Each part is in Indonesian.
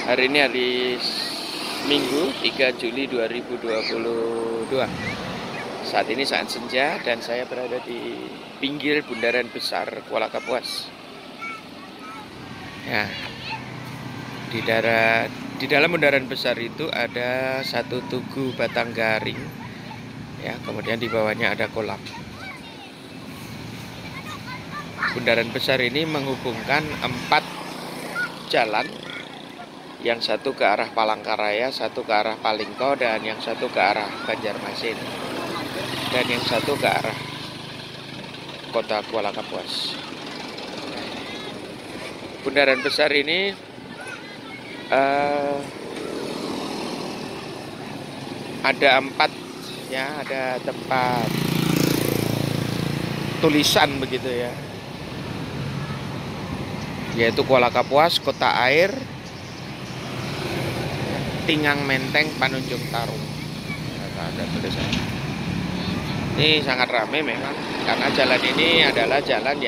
Hari ini hari Minggu 3 Juli 2022. Saat ini saat senja dan saya berada di pinggir bundaran besar Kuala Kapuas. Ya, di dalam bundaran besar itu ada satu tugu batang garing. Ya, kemudian di bawahnya ada kolam. Bundaran besar ini menghubungkan 4 jalan, yang satu ke arah Palangkaraya, satu ke arah Palingko, dan yang satu ke arah Banjarmasin, dan yang satu ke arah kota Kuala Kapuas. Bundaran besar ini ada 4, ya, ada tempat tulisan begitu ya, yaitu Kuala Kapuas, Kota Air, Tingang Menteng, Panunjung Tarung. Ada tulisan. Ini sangat ramai memang, karena jalan ini adalah jalan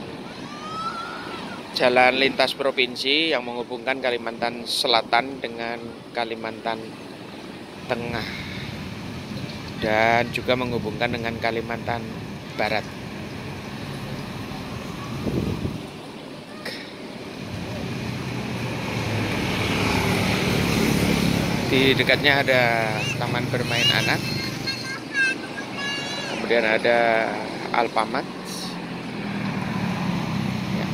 lintas provinsi yang menghubungkan Kalimantan Selatan dengan Kalimantan Tengah, dan juga menghubungkan dengan Kalimantan Barat. Di dekatnya ada taman bermain anak, kemudian ada Alfamart. Ya.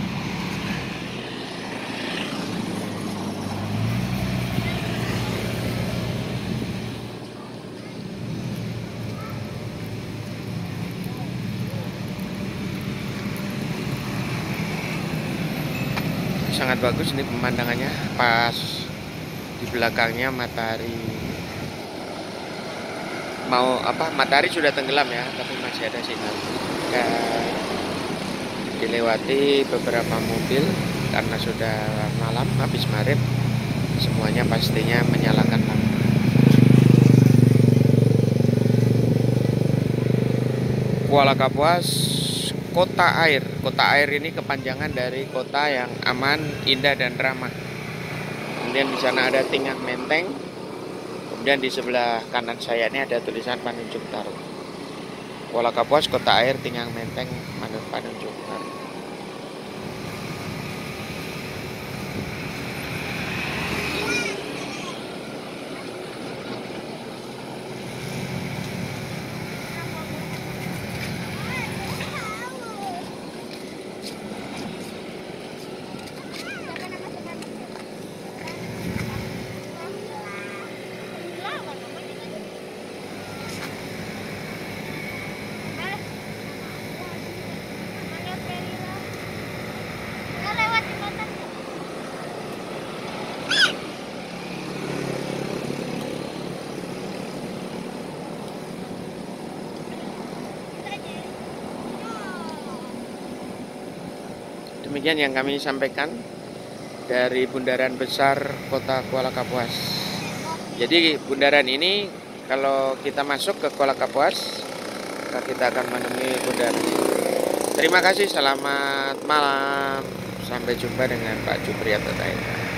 Sangat bagus ini pemandangannya, pas di belakangnya matahari sudah tenggelam ya, tapi masih ada sinar. Dan dilewati beberapa mobil karena sudah malam, habis maghrib, semuanya pastinya menyalakan lampu. Kuala Kapuas, Kota Air. Kota Air ini kepanjangan dari kota yang aman, indah, dan ramah. Kemudian di sana ada Tingang Menteng. Kemudian di sebelah kanan saya ini ada tulisan Panunjung Tarung. Kuala Kapuas, Kota Air, Tingang Menteng, Panunjung Tarung. Demikian yang kami sampaikan dari bundaran besar kota Kuala Kapuas. Jadi bundaran ini kalau kita masuk ke Kuala Kapuas, maka kita akan menemui bundaran. Terima kasih, selamat malam. Sampai jumpa dengan Pak Jupriat Taita.